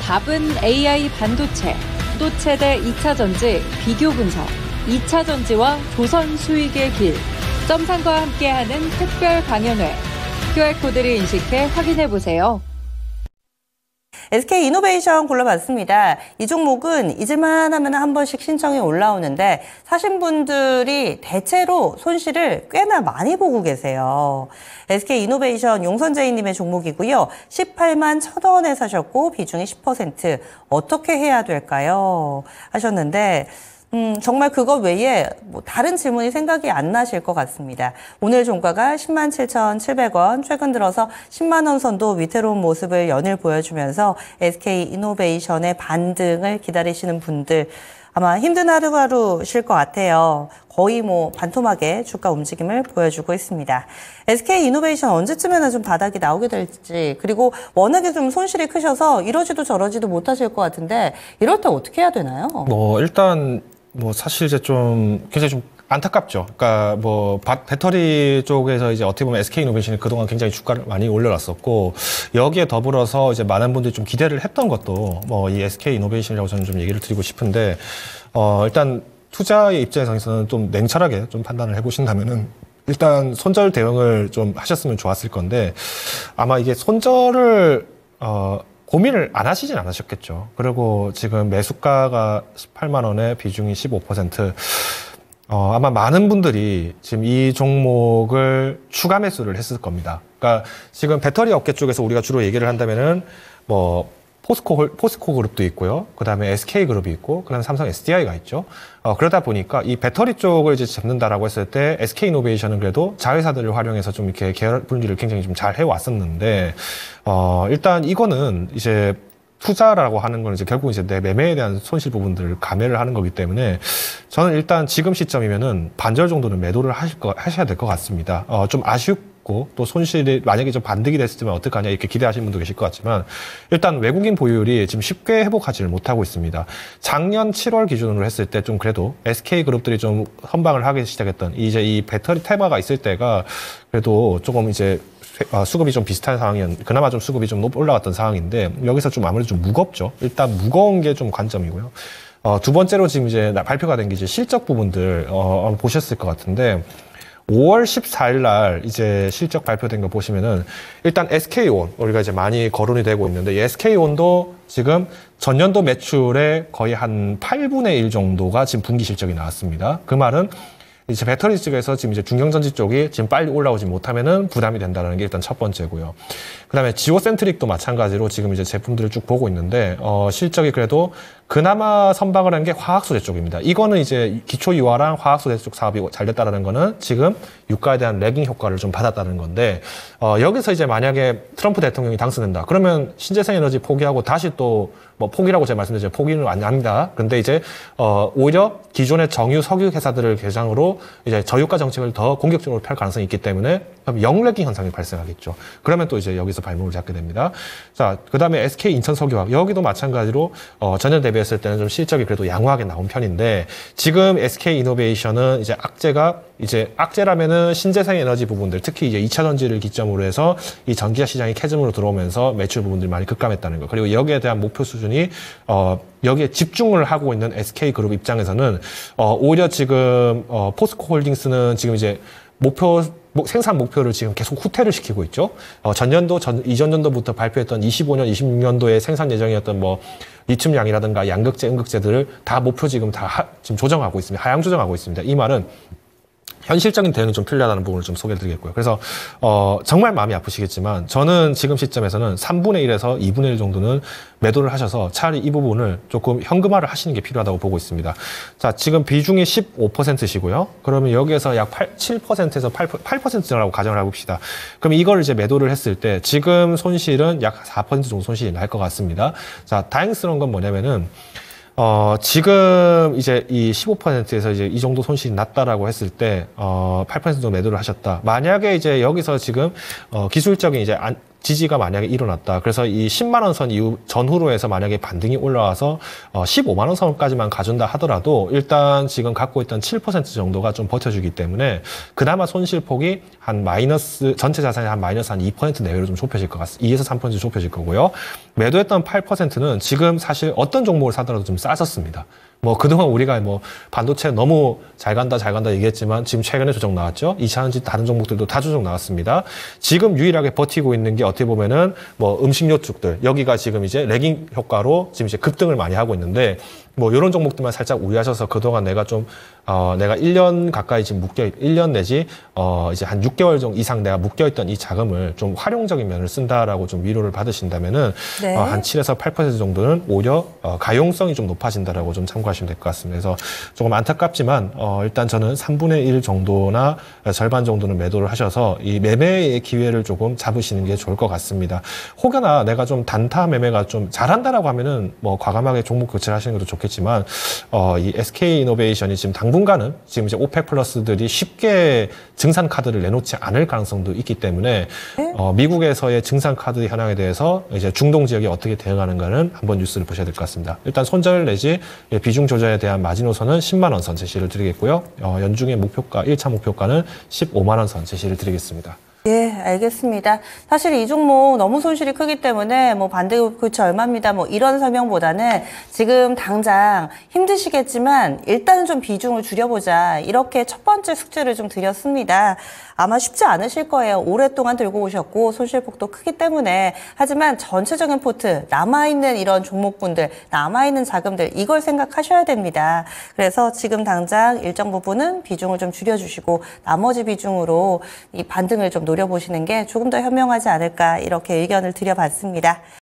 답은 AI 반도체, 또 최대 2차 전지 비교 분석, 2차 전지와 조선 수익의 길, 점상과 함께하는 특별 강연회. QR코드를 인식해 확인해보세요. SK이노베이션 골라봤습니다. 이 종목은 잊을만 하면 한 번씩 신청이 올라오는데 사신 분들이 대체로 손실을 꽤나 많이 보고 계세요. SK이노베이션 용선재희님의 종목이고요. 18만 1,000원에 사셨고 비중이 10%. 어떻게 해야 될까요? 하셨는데 정말 그거 외에 뭐 다른 질문이 생각이 안 나실 것 같습니다. 오늘 종가가 10만 7,700원, 최근 들어서 10만 원 선도 위태로운 모습을 연일 보여주면서 SK이노베이션의 반등을 기다리시는 분들 아마 힘든 하루하루실 것 같아요. 거의 뭐 반토막의 주가 움직임을 보여주고 있습니다. SK이노베이션 언제쯤에나 좀 바닥이 나오게 될지, 그리고 워낙에 좀 손실이 크셔서 이러지도 저러지도 못하실 것 같은데 이럴 때 어떻게 해야 되나요? 일단 사실 이제 좀 굉장히 좀 안타깝죠. 그러니까 배터리 쪽에서 이제 어떻게 보면 SK이노베이션이 그동안 굉장히 주가를 많이 올려놨었고, 여기에 더불어서 이제 많은 분들이 좀 기대를 했던 것도 이 SK이노베이션이라고 저는 좀 얘기를 드리고 싶은데, 일단 투자의 입장에서는 좀 냉철하게 좀 판단을 해보신다면은 일단 손절 대응을 좀 하셨으면 좋았을 건데, 아마 이게 손절을 고민을 안 하시진 않으셨겠죠. 그리고 지금 매수가가 18만 원에 비중이 15%. 아마 많은 분들이 지금 이 종목을 추가 매수를 했을 겁니다. 그러니까 지금 배터리 업계 쪽에서 우리가 주로 얘기를 한다면은 포스코 그룹도 있고요. 그 다음에 SK 그룹이 있고, 그 다음에 삼성 SDI가 있죠. 그러다 보니까 이 배터리 쪽을 이제 잡는다라고 했을 때 SK이노베이션은 그래도 자회사들을 활용해서 좀 이렇게 계열 분리를 굉장히 좀 잘 해왔었는데, 일단 이거는 이제 투자라고 하는 건 이제 결국 이제 내 매매에 대한 손실 부분들을 감해를 하는 거기 때문에 저는 일단 지금 시점이면은 반절 정도는 매도를 하셔야 될 것 같습니다. 좀 아쉽고 또 손실이 만약에 좀 반등이 됐을 때면 어떡하냐 이렇게 기대하시는 분도 계실 것 같지만, 일단 외국인 보유율이 지금 쉽게 회복하지를 못하고 있습니다. 작년 7월 기준으로 했을 때 좀 그래도 SK 그룹들이 좀 선방을 하기 시작했던 이제 이 배터리 테마가 있을 때가 그래도 조금 이제 수급이 좀 비슷한 그나마 좀 수급이 좀 올라갔던 상황인데, 여기서 좀 아무래도 좀 무겁죠. 일단 무거운 게 좀 관점이고요. 두 번째로 지금 이제 발표가 된 게 이제 실적 부분들, 보셨을 것 같은데, 5월 14일 날 이제 실적 발표된 거 보시면은, 일단 SK온, 우리가 이제 많이 거론이 되고 있는데, 이 SK온도 지금 전년도 매출의 거의 한 8분의 1 정도가 지금 분기 실적이 나왔습니다. 그 말은 이제 배터리 쪽에서 지금 이제 중경전지 쪽이 지금 빨리 올라오지 못하면은 부담이 된다는 게 일단 첫 번째고요. 그 다음에 지오센트릭도 마찬가지로 지금 이제 제품들을 쭉 보고 있는데, 실적이 그래도 그나마 선방을 한 게 화학소재 쪽입니다. 이거는 이제 기초유화랑 화학소재 쪽 사업이 잘 됐다는 거는 지금 유가에 대한 레깅 효과를 좀 받았다는 건데, 여기서 이제 만약에 트럼프 대통령이 당선된다. 그러면 신재생에너지 포기하고 다시 또 포기라고 제가 말씀드렸죠. 포기는 안 합니다. 근데 이제 오히려 기존의 정유 석유 회사들을 대상으로 이제 저유가 정책을 더 공격적으로 펼 가능성이 있기 때문에 역레깅 현상이 발생하겠죠. 그러면 또 이제 여기서 발목을 잡게 됩니다. 자, 그 다음에 SK 인천석유화학, 여기도 마찬가지로 전년 대비했을 때는 좀 실적이 그래도 양호하게 나온 편인데, 지금 SK이노베이션은 이제 악재라면은 신재생 에너지 부분들, 특히 이제 2차 전지를 기점으로 해서 이 전기차 시장이 캐즘으로 들어오면서 매출 부분들이 많이 급감했다는 거. 그리고 여기에 대한 목표 수준이 여기에 집중을 하고 있는 SK그룹 입장에서는 오히려 지금 포스코홀딩스는 지금 이제 생산 목표를 지금 계속 후퇴를 시키고 있죠. 이전 연도부터 발표했던 25년, 26년도에 생산 예정이었던 리튬양이라든가 양극재, 음극재들을 다 목표 지금 지금 조정하고 있습니다. 하향 조정하고 있습니다. 이 말은 현실적인 대응이 좀 필요하다는 부분을 좀 소개해 드리겠고요. 그래서 정말 마음이 아프시겠지만 저는 지금 시점에서는 3분의 1에서 2분의 1 정도는 매도를 하셔서 차라리 이 부분을 조금 현금화를 하시는 게 필요하다고 보고 있습니다. 자, 지금 비중이 15%시고요. 그러면 여기에서 약 7%에서 8%라고 가정을 해봅시다. 그럼 이걸 이제 매도를 했을 때 지금 손실은 약 4% 정도 손실이 날 것 같습니다. 자, 다행스러운 건 뭐냐면은 지금 이제 이 15%에서 이제 이 정도 손실이 났다라고 했을 때, 8% 정도 매도를 하셨다. 만약에 이제 여기서 지금, 기술적인 이제 지지가 만약에 일어났다. 그래서 이 10만 원 선 이후 전후로 해서 만약에 반등이 올라와서 15만 원 선까지만 가준다 하더라도 일단 지금 갖고 있던 7% 정도가 좀 버텨주기 때문에 그나마 손실폭이 한 마이너스 전체 자산이 한 마이너스 한 2% 내외로 좀 좁혀질 것 같습니다. 2에서 3% 좁혀질 거고요. 매도했던 8%는 지금 사실 어떤 종목을 사더라도 좀 싸졌습니다. 뭐 그동안 우리가 뭐 반도체 너무 잘 간다 얘기했지만 지금 최근에 조정 나왔죠. 2차전지 다른 종목들도 다 조정 나왔습니다. 지금 유일하게 버티고 있는 게 어떻게 보면은 뭐 음식료 쪽들 여기가 지금 이제 레깅 효과로 지금 이제 급등을 많이 하고 있는데 뭐 이런 종목들만 살짝 우려하셔서 그동안 내가 좀 내가 1년 가까이 지금 1년 내지 이제 한 6개월 정도 이상 내가 묶여있던 이 자금을 좀 활용적인 면을 쓴다라고 좀 위로를 받으신다면은 네. 한 7에서 8% 정도는 오히려 가용성이 좀 높아진다라고 좀 참고하시면 될 것 같습니다. 그래서 조금 안타깝지만 일단 저는 3분의 1 정도나 절반 정도는 매도를 하셔서 이 매매의 기회를 조금 잡으시는 게 좋을 것 같습니다. 혹여나 내가 좀 단타 매매가 좀 잘한다라고 하면은 뭐 과감하게 종목 교체를 하시는 것도 좋겠지만 이 SK이노베이션이 지금 당분간은 지금 이제 오펙 플러스들이 쉽게 증산 카드를 내놓지 않을 가능성도 있기 때문에 미국에서의 증산 카드 현황에 대해서 이제 중동 지역이 어떻게 대응하는가는 한번 뉴스를 보셔야 될 것 같습니다. 일단 손절 내지 비중 조절에 대한 마지노선은 10만 원 선 제시를 드리겠고요. 연중의 목표가 1차 목표가는 15만 원 선 제시를 드리겠습니다. 예, 알겠습니다. 사실 이 종목 너무 손실이 크기 때문에 뭐 반대 교체 얼마입니다. 뭐 이런 설명보다는 지금 당장 힘드시겠지만 일단은 좀 비중을 줄여보자. 이렇게 첫 번째 숙제를 좀 드렸습니다. 아마 쉽지 않으실 거예요. 오랫동안 들고 오셨고 손실폭도 크기 때문에. 하지만 전체적인 포트, 남아있는 이런 종목군들, 남아있는 자금들 이걸 생각하셔야 됩니다. 그래서 지금 당장 일정 부분은 비중을 좀 줄여주시고 나머지 비중으로 이 반등을 좀 노려보시는 게 조금 더 현명하지 않을까 이렇게 의견을 드려봤습니다.